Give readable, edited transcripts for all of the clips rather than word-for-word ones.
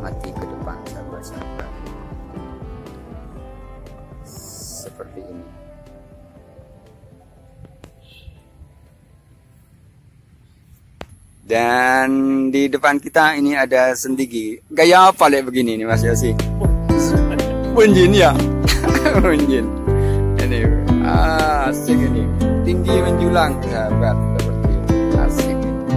mati ke depan, sahabat-sahabat. Seperti ini. Dan di depan kita ini ada sendigi. Gaya apa lek begini nih Mas Yosi? Punjin ya. Punjin. Ini asik ini. Tinggi menjulang sahabat, seperti ini. Asik.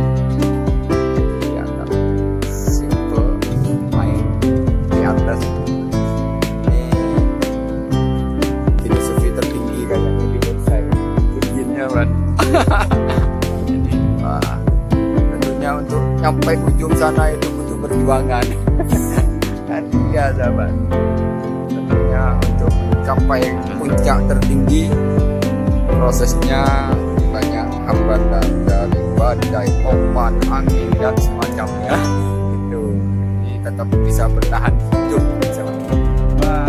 Di atas. Simple. Main di atas. Ini filosofi tertinggi kayaknya di saya. Punjinnya kan. Wah. Untuk sampai ujung sana itu butuh perjuangan. Dan iya sahabat, tentunya untuk mencapai puncak tertinggi prosesnya banyak hambatan dari badai, ombak, angin dan semacamnya. Itu ini tetap bisa bertahan hidup sahabat. Wah.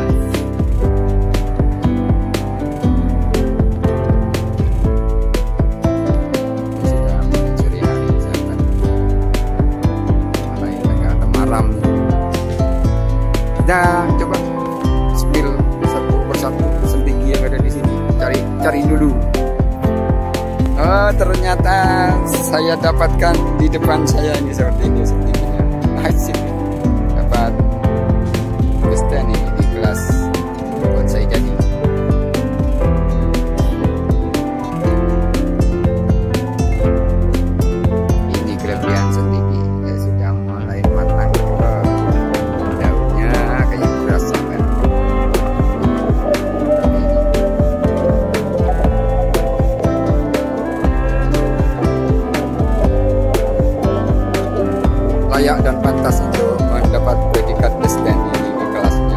Kita coba spill satu persatu sendigi yang ada di sini. Cari dulu. Ternyata saya dapatkan di depan saya ini seperti ini sendiginya. Asik. Dapat stand ini di kelas buat saya jadi. Ini kelebihan sendigi. Ya sudah mulai matang. Layak dan pantas untuk mendapat predikat stand ini di kelasnya.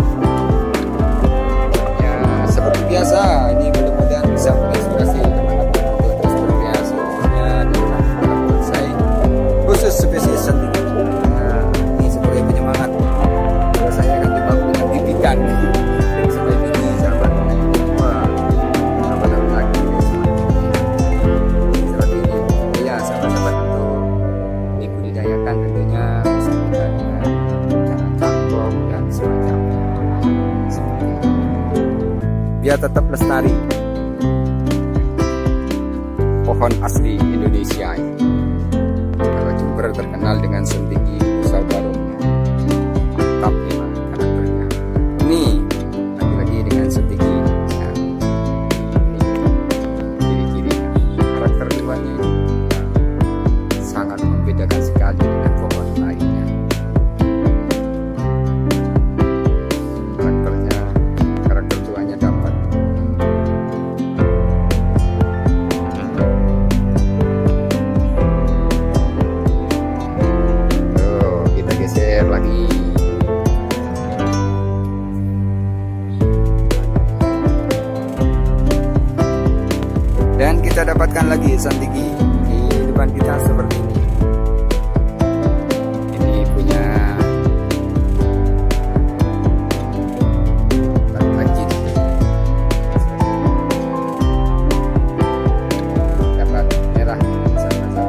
Ya seperti biasa, ini mudah-mudahan bisa menginspirasi teman-teman untuk terus berkreasi khususnya di dalam bonsai khusus spesies sendiri. Nah, ini sebagai penyemangat. Kalau saya kan juga punya bibitan dan seperti ini sahabat. Wah, sahabat lagi seperti ini. Ya sahabat-sahabat untuk dibudidayakan tentunya bisa menggunakan cara cangkok dan semacamnya seperti itu. Biar tetap lestari pohon asli Indonesia ini. Kalau Jember terkenal dengan sendigi Usau Barongnya, mantap memang karakternya. Ini lagi-lagi dengan sendigi yang ini ciri-ciri karakter hewannya ini sangat membedakan sekali dengan pohon lainnya. Karakter tuanya dapat. Kita geser lagi. Dan kita dapatkan lagi sendigi di depan kita seperti ini. Ini punya lanjut. Dapat merah sama-sama.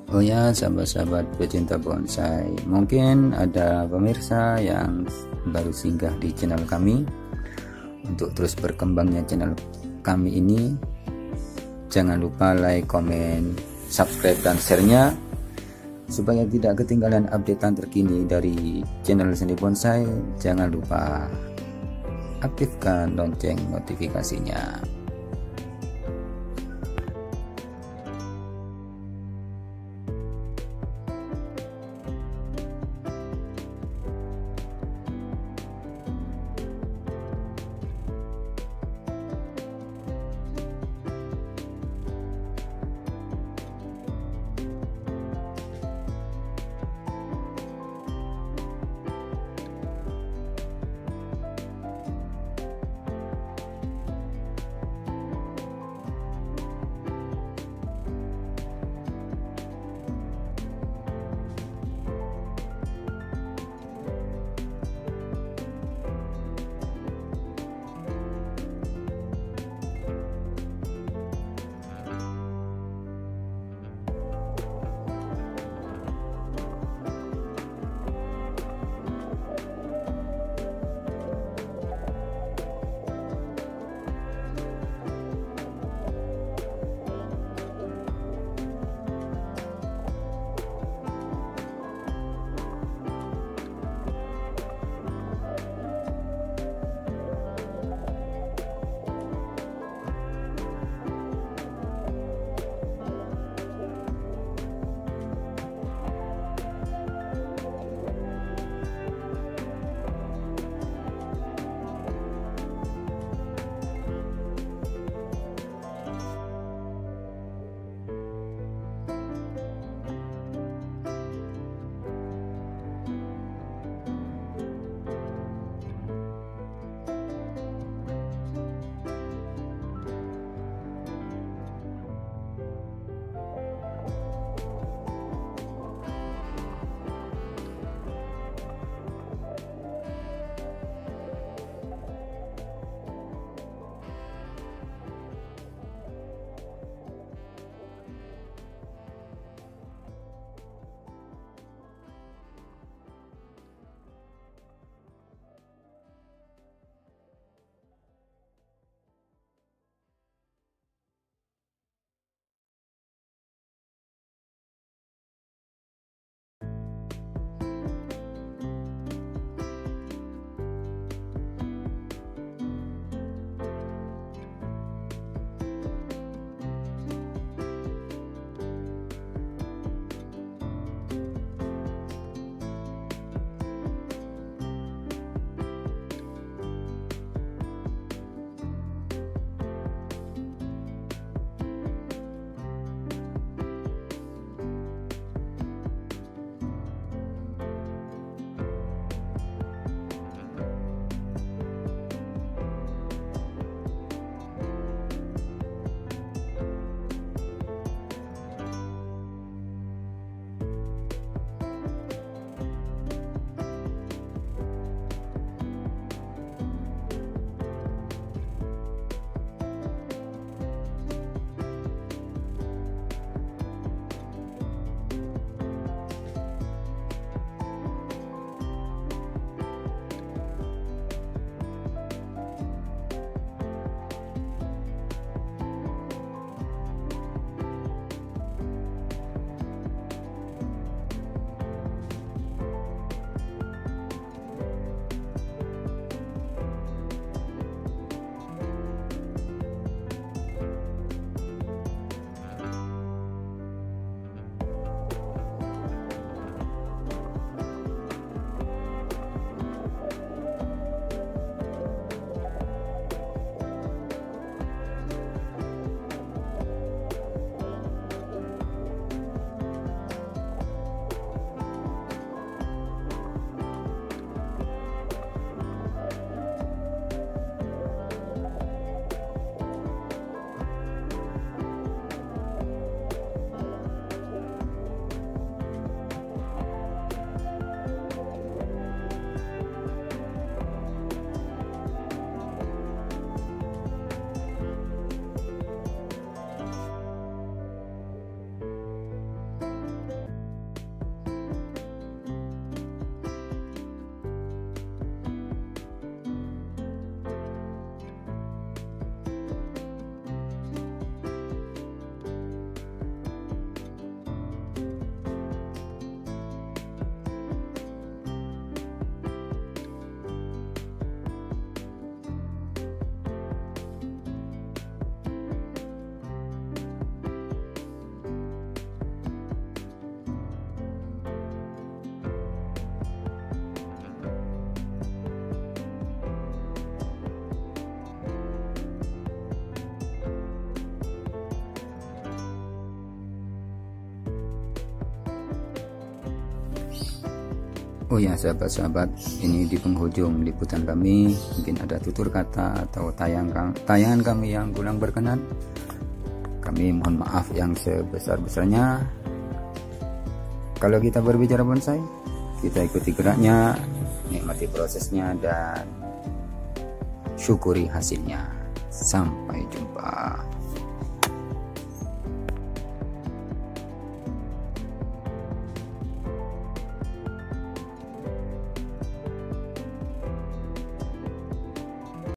Oh ya, sahabat-sahabat pecinta bonsai, mungkin ada pemirsa yang baru singgah di channel kami. Untuk terus berkembangnya channel kami ini, jangan lupa like, komen, subscribe, dan share-nya supaya tidak ketinggalan updatean terkini dari channel Seni Bonsai. Jangan lupa aktifkan lonceng notifikasinya. Oh ya sahabat-sahabat, ini di penghujung liputan kami mungkin ada tutur kata atau tayangan kami yang kurang berkenan. Kami mohon maaf yang sebesar-besarnya. Kalau kita berbicara bonsai, kita ikuti geraknya, nikmati prosesnya, dan syukuri hasilnya. Sampai jumpa.